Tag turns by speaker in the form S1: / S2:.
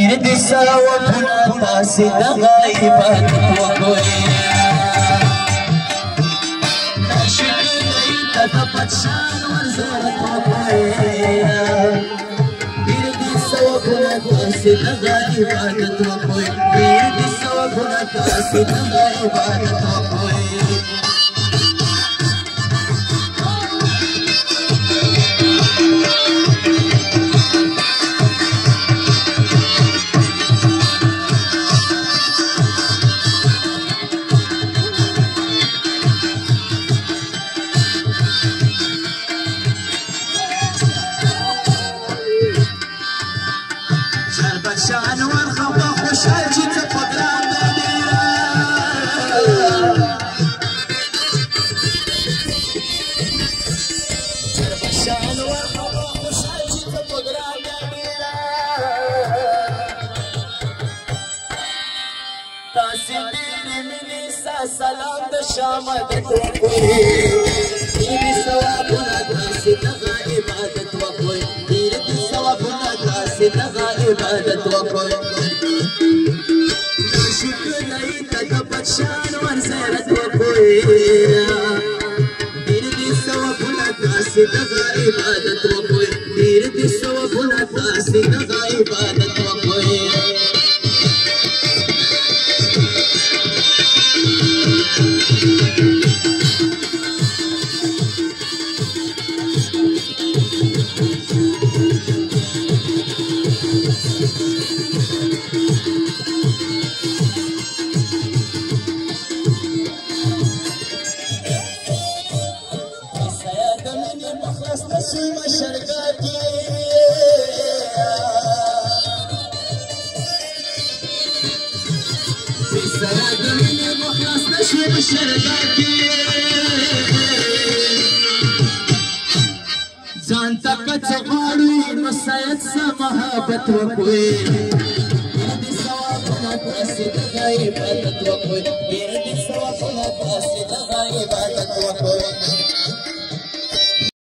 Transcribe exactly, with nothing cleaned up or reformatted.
S1: دیر دی ثوابونه تاسې دغه عبادت وکړئ ناشکرۍ ته د پتشان ورزیارت وکړئ دیر دی ثوابونه تاسې دغه عبادت وکړئ دیر دی ثوابونه تاسې دغه عبادت وکړئ شان ورخوا خوشحال چې ته په ګران ده ډېره شان ورخوا خوشحال چې ته په ګران ده ډېره تاسې ډېرې مینې ستا سلام د شامدت وکړئ ډېرې ثوابونه تاسې دغه عبادت وکړئ ډېرې دي ثوابونه تاسې دغه عبادت وکړئ ناشکرۍ ته د پتشان ورزیارت وکړئ ډېر دي ثوابونه تاسې دغه عبادت وکړئ ډېر دي ثوابونه تاسې دغه عبادت وکړئ ځان ته که څه غواړئ نو سید څه محبت وکړئ ډېر دي ثوابونه تاسې دغه عبادت وکړئ ډېر دي ثوابونه تاسې دغه عبادت وکړئ